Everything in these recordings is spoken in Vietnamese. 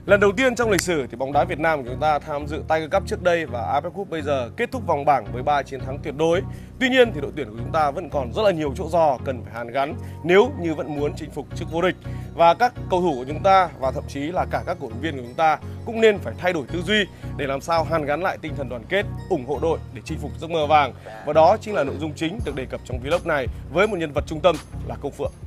Lần đầu tiên trong lịch sử thì bóng đá Việt Nam của chúng ta tham dự Tiger Cup trước đây và AFF Cup bây giờ kết thúc vòng bảng với 3 chiến thắng tuyệt đối. Tuy nhiên thì đội tuyển của chúng ta vẫn còn rất là nhiều chỗ giò cần phải hàn gắn nếu như vẫn muốn chinh phục chức vô địch. Và các cầu thủ của chúng ta và thậm chí là cả các cổ động viên của chúng ta cũng nên phải thay đổi tư duy để làm sao hàn gắn lại tinh thần đoàn kết, ủng hộ đội để chinh phục giấc mơ vàng. Và đó chính là nội dung chính được đề cập trong vlog này với một nhân vật trung tâm là Công Phượng.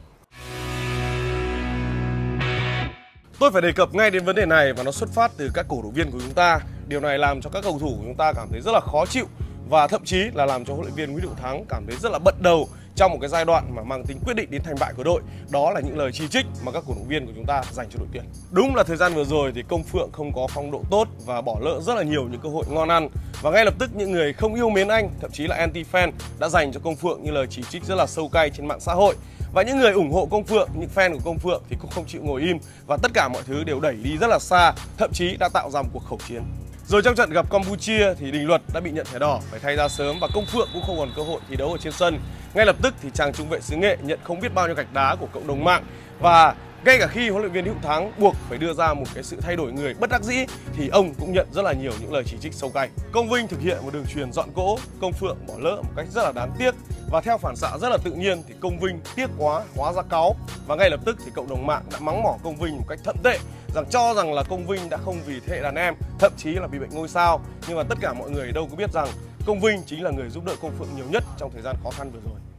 Tôi phải đề cập ngay đến vấn đề này và nó xuất phát từ các cổ động viên của chúng ta. Điều này làm cho các cầu thủ của chúng ta cảm thấy rất là khó chịu và thậm chí là làm cho huấn luyện viên Nguyễn Thắng cảm thấy rất là bận đầu trong một cái giai đoạn mà mang tính quyết định đến thành bại của đội. Đó là những lời chỉ trích mà các cổ động viên của chúng ta dành cho đội tuyển. Đúng là thời gian vừa rồi thì Công Phượng không có phong độ tốt và bỏ lỡ rất là nhiều những cơ hội ngon ăn. Và ngay lập tức những người không yêu mến anh, thậm chí là anti-fan đã dành cho Công Phượng những lời chỉ trích rất là sâu cay trên mạng xã hội. Và những người ủng hộ Công Phượng, những fan của Công Phượng thì cũng không chịu ngồi im và tất cả mọi thứ đều đẩy đi rất là xa, thậm chí đã tạo ra một cuộc khẩu chiến. Rồi trong trận gặp Campuchia thì Đình Luật đã bị nhận thẻ đỏ phải thay ra sớm và Công Phượng cũng không còn cơ hội thi đấu ở trên sân. Ngay lập tức thì chàng trung vệ xứ Nghệ nhận không biết bao nhiêu gạch đá của cộng đồng mạng và ngay cả khi huấn luyện viên Hữu Thắng buộc phải đưa ra một cái sự thay đổi người bất đắc dĩ thì ông cũng nhận rất là nhiều những lời chỉ trích sâu cay. Công Vinh thực hiện một đường chuyền dọn cỗ, Công Phượng bỏ lỡ một cách rất là đáng tiếc và theo phản xạ rất là tự nhiên thì Công Vinh tiếc quá hóa ra cáu và ngay lập tức thì cộng đồng mạng đã mắng mỏ Công Vinh một cách thậm tệ, cho rằng là Công Vinh đã không vì thế hệ đàn em, thậm chí là bị bệnh ngôi sao. Nhưng mà tất cả mọi người đâu có biết rằng Công Vinh chính là người giúp đỡ Công Phượng nhiều nhất trong thời gian khó khăn vừa rồi.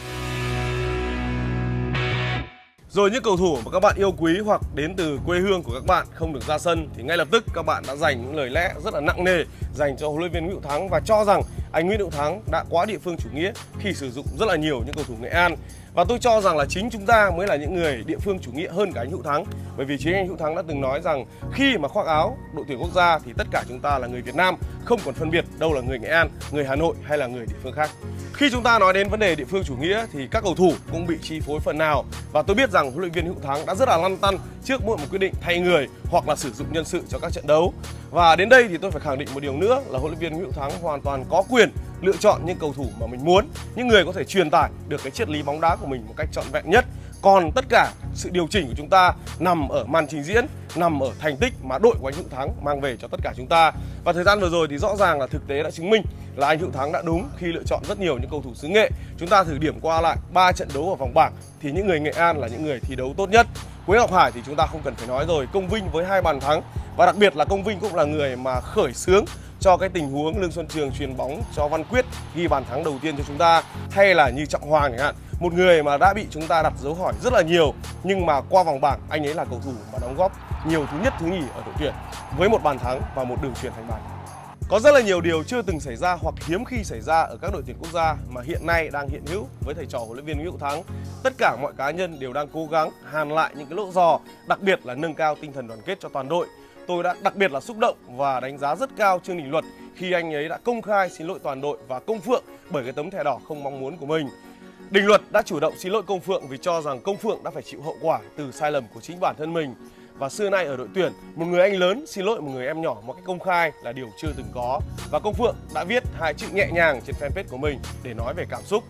Rồi những cầu thủ mà các bạn yêu quý hoặc đến từ quê hương của các bạn không được ra sân thì ngay lập tức các bạn đã dành những lời lẽ rất là nặng nề dành cho huấn luyện viên Nguyễn Thắng và cho rằng anh Nguyễn Thắng đã quá địa phương chủ nghĩa khi sử dụng rất là nhiều những cầu thủ Nghệ An. Và tôi cho rằng là chính chúng ta mới là những người địa phương chủ nghĩa hơn cả anh Hữu Thắng. Bởi vì chính anh Hữu Thắng đã từng nói rằng khi mà khoác áo đội tuyển quốc gia thì tất cả chúng ta là người Việt Nam, không còn phân biệt đâu là người Nghệ An, người Hà Nội hay là người địa phương khác. Khi chúng ta nói đến vấn đề địa phương chủ nghĩa thì các cầu thủ cũng bị chi phối phần nào. Và tôi biết rằng huấn luyện viên Hữu Thắng đã rất là lăn tăn trước mỗi một quyết định thay người hoặc là sử dụng nhân sự cho các trận đấu. Và đến đây thì tôi phải khẳng định một điều nữa là huấn luyện viên Hữu Thắng hoàn toàn có quyền lựa chọn những cầu thủ mà mình muốn, những người có thể truyền tải được cái triết lý bóng đá của mình một cách trọn vẹn nhất. Còn tất cả sự điều chỉnh của chúng ta nằm ở màn trình diễn, nằm ở thành tích mà đội của anh Hữu Thắng mang về cho tất cả chúng ta. Và thời gian vừa rồi thì rõ ràng là thực tế đã chứng minh là anh Hữu Thắng đã đúng khi lựa chọn rất nhiều những cầu thủ xứ Nghệ. Chúng ta thử điểm qua lại 3 trận đấu ở vòng bảng thì những người Nghệ An là những người thi đấu tốt nhất. Quế Ngọc Hải thì chúng ta không cần phải nói rồi, Công Vinh với 2 bàn thắng và đặc biệt là Công Vinh cũng là người mà khởi xướng cho cái tình huống Lương Xuân Trường chuyền bóng cho Văn Quyết ghi bàn thắng đầu tiên cho chúng ta, hay là như Trọng Hoàng chẳng hạn, một người mà đã bị chúng ta đặt dấu hỏi rất là nhiều nhưng mà qua vòng bảng anh ấy là cầu thủ mà đóng góp nhiều thứ nhất thứ nhì ở đội tuyển với 1 bàn thắng và 1 đường chuyền thành bàn. Có rất là nhiều điều chưa từng xảy ra hoặc hiếm khi xảy ra ở các đội tuyển quốc gia mà hiện nay đang hiện hữu với thầy trò huấn luyện viên Nguyễn Thắng. Tất cả mọi cá nhân đều đang cố gắng hàn lại những cái lỗ giò, đặc biệt là nâng cao tinh thần đoàn kết cho toàn đội. Tôi đã đặc biệt là xúc động và đánh giá rất cao Trương Đình Luật khi anh ấy đã công khai xin lỗi toàn đội và Công Phượng bởi cái tấm thẻ đỏ không mong muốn của mình. Đình Luật đã chủ động xin lỗi Công Phượng vì cho rằng Công Phượng đã phải chịu hậu quả từ sai lầm của chính bản thân mình. Và xưa nay ở đội tuyển, một người anh lớn xin lỗi một người em nhỏ một cách công khai là điều chưa từng có. Và Công Phượng đã viết 2 chữ nhẹ nhàng trên fanpage của mình để nói về cảm xúc.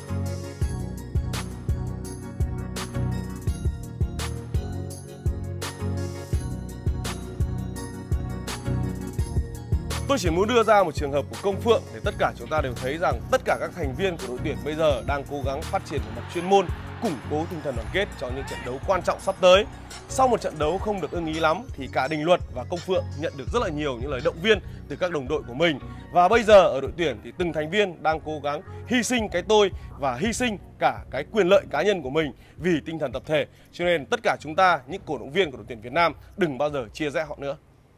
Tôi chỉ muốn đưa ra một trường hợp của Công Phượng để tất cả chúng ta đều thấy rằng tất cả các thành viên của đội tuyển bây giờ đang cố gắng phát triển về mặt chuyên môn, củng cố tinh thần đoàn kết cho những trận đấu quan trọng sắp tới. Sau một trận đấu không được ưng ý lắm thì cả Đình Luật và Công Phượng nhận được rất là nhiều những lời động viên từ các đồng đội của mình. Và bây giờ ở đội tuyển thì từng thành viên đang cố gắng hy sinh cái tôi và hy sinh cả cái quyền lợi cá nhân của mình vì tinh thần tập thể. Cho nên tất cả chúng ta, những cổ động viên của đội tuyển Việt Nam đừng bao giờ chia rẽ họ nữa.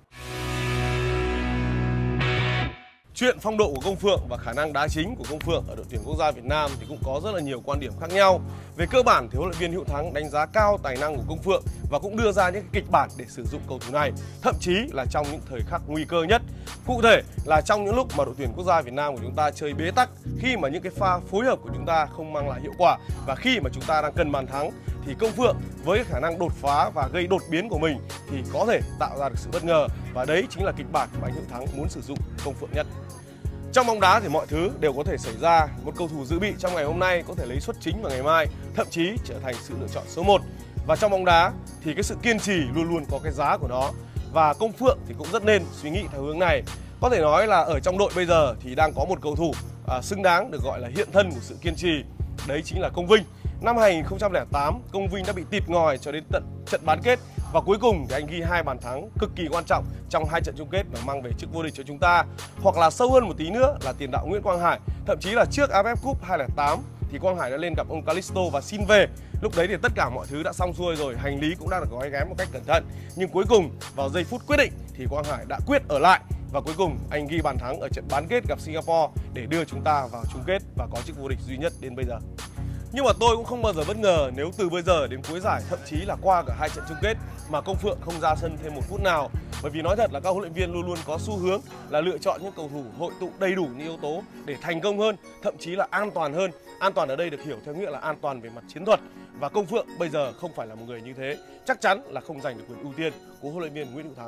Chuyện phong độ của Công Phượng và khả năng đá chính của Công Phượng ở đội tuyển quốc gia Việt Nam thì cũng có rất là nhiều quan điểm khác nhau. Về cơ bản thì huấn luyện viên Hữu Thắng đánh giá cao tài năng của Công Phượng và cũng đưa ra những kịch bản để sử dụng cầu thủ này, thậm chí là trong những thời khắc nguy cơ nhất. Cụ thể là trong những lúc mà đội tuyển quốc gia Việt Nam của chúng ta chơi bế tắc, khi mà những cái pha phối hợp của chúng ta không mang lại hiệu quả và khi mà chúng ta đang cần bàn thắng thì Công Phượng với khả năng đột phá và gây đột biến của mình thì có thể tạo ra được sự bất ngờ và đấy chính là kịch bản mà anh Hữu Thắng muốn sử dụng Công Phượng nhất. Trong bóng đá thì mọi thứ đều có thể xảy ra. Một cầu thủ dự bị trong ngày hôm nay có thể lấy suất chính vào ngày mai, thậm chí trở thành sự lựa chọn số 1. Và trong bóng đá thì cái sự kiên trì luôn luôn có cái giá của nó. và Công Phượng thì cũng rất nên suy nghĩ theo hướng này. Có thể nói là ở trong đội bây giờ thì đang có một cầu thủ xứng đáng được gọi là hiện thân của sự kiên trì. Đấy chính là Công Vinh. Năm 2008, Công Vinh đã bị tịt ngòi cho đến tận trận bán kết và cuối cùng thì anh ghi 2 bàn thắng cực kỳ quan trọng trong 2 trận chung kết và mang về chức vô địch cho chúng ta. Hoặc là sâu hơn một tí nữa là tiền đạo Nguyễn Quang Hải, thậm chí là trước AFF Cup 2008 thì Quang Hải đã lên gặp ông Calisto và xin về. Lúc đấy thì tất cả mọi thứ đã xong xuôi rồi, hành lý cũng đã được gói ghém một cách cẩn thận. Nhưng cuối cùng vào giây phút quyết định thì Quang Hải đã quyết ở lại và cuối cùng anh ghi bàn thắng ở trận bán kết gặp Singapore để đưa chúng ta vào chung kết và có chức vô địch duy nhất đến bây giờ. Nhưng mà tôi cũng không bao giờ bất ngờ nếu từ bây giờ đến cuối giải, thậm chí là qua cả 2 trận chung kết mà Công Phượng không ra sân thêm một phút nào. Bởi vì nói thật là các huấn luyện viên luôn luôn có xu hướng là lựa chọn những cầu thủ hội tụ đầy đủ những yếu tố để thành công hơn, thậm chí là an toàn hơn. An toàn ở đây được hiểu theo nghĩa là an toàn về mặt chiến thuật. Và Công Phượng bây giờ không phải là một người như thế, chắc chắn là không giành được quyền ưu tiên của huấn luyện viên Nguyễn Hữu Thắng.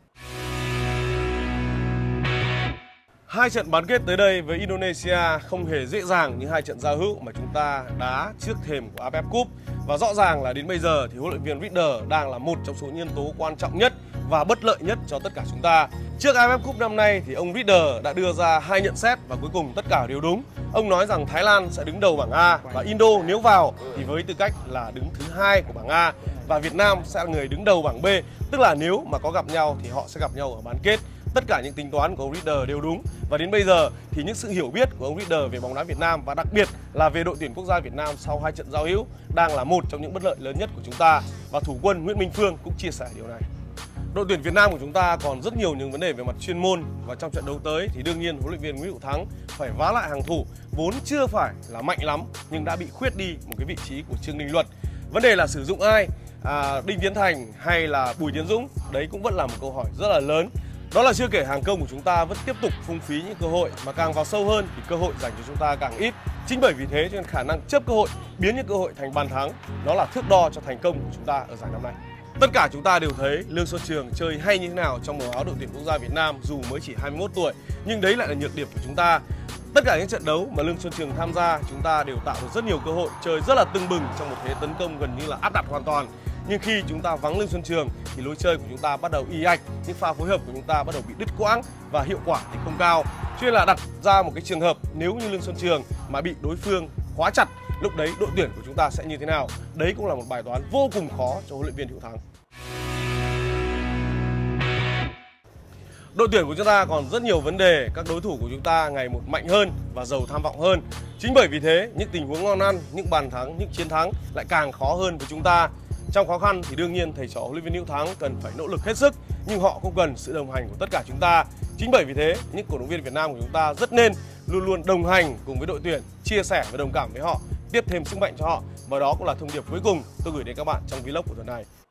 2 trận bán kết tới đây với Indonesia không hề dễ dàng như 2 trận giao hữu mà chúng ta đá trước thềm của AFF Cup. Và rõ ràng là đến bây giờ thì huấn luyện viên Reader đang là một trong số nhân tố quan trọng nhất và bất lợi nhất cho tất cả chúng ta. Trước AFF Cup năm nay thì ông Reader đã đưa ra 2 nhận xét và cuối cùng tất cả đều đúng. Ông nói rằng Thái Lan sẽ đứng đầu bảng A và Indo nếu vào thì với tư cách là đứng thứ 2 của bảng A, và Việt Nam sẽ là người đứng đầu bảng B, tức là nếu mà có gặp nhau thì họ sẽ gặp nhau ở bán kết. Tất cả những tính toán của ông Reader đều đúng. Và đến bây giờ thì những sự hiểu biết của ông Reader về bóng đá Việt Nam và đặc biệt là về đội tuyển quốc gia Việt Nam sau 2 trận giao hữu đang là một trong những bất lợi lớn nhất của chúng ta. Và thủ quân Nguyễn Minh Phương cũng chia sẻ điều này. Đội tuyển Việt Nam của chúng ta còn rất nhiều những vấn đề về mặt chuyên môn và trong trận đấu tới thì đương nhiên huấn luyện viên Nguyễn Hữu Thắng phải vá lại hàng thủ vốn chưa phải là mạnh lắm nhưng đã bị khuyết đi một cái vị trí của Trương Đình Luật. Vấn đề là sử dụng ai, Đinh Tiến Thành hay là Bùi Tiến Dũng, đấy cũng vẫn là một câu hỏi rất là lớn. Đó là chưa kể hàng công của chúng ta vẫn tiếp tục phung phí những cơ hội mà càng vào sâu hơn thì cơ hội dành cho chúng ta càng ít. Chính bởi vì thế cho nên khả năng chớp cơ hội, biến những cơ hội thành bàn thắng, đó là thước đo cho thành công của chúng ta ở giải năm nay. Tất cả chúng ta đều thấy Lương Xuân Trường chơi hay như thế nào trong màu áo đội tuyển quốc gia Việt Nam dù mới chỉ 21 tuổi, nhưng đấy lại là nhược điểm của chúng ta. Tất cả những trận đấu mà Lương Xuân Trường tham gia, chúng ta đều tạo được rất nhiều cơ hội, chơi rất là tưng bừng trong một thế tấn công gần như là áp đặt hoàn toàn. Nhưng khi chúng ta vắng Lương Xuân Trường thì lối chơi của chúng ta bắt đầu ì ạch, những pha phối hợp của chúng ta bắt đầu bị đứt quãng và hiệu quả thì không cao. Cho nên là đặt ra một cái trường hợp nếu như Lương Xuân Trường mà bị đối phương khóa chặt, lúc đấy đội tuyển của chúng ta sẽ như thế nào? Đấy cũng là một bài toán vô cùng khó cho huấn luyện viên Hữu Thắng. Đội tuyển của chúng ta còn rất nhiều vấn đề, các đối thủ của chúng ta ngày một mạnh hơn và giàu tham vọng hơn. Chính bởi vì thế, những tình huống ngon ăn, những bàn thắng, những chiến thắng lại càng khó hơn với chúng ta. Trong khó khăn thì đương nhiên thầy trò huấn luyện viên Hữu Thắng cần phải nỗ lực hết sức, nhưng họ cũng cần sự đồng hành của tất cả chúng ta. Chính bởi vì thế, những cổ động viên Việt Nam của chúng ta rất nên luôn luôn đồng hành cùng với đội tuyển, chia sẻ và đồng cảm với họ, tiếp thêm sức mạnh cho họ. Và đó cũng là thông điệp cuối cùng tôi gửi đến các bạn trong vlog của tuần này.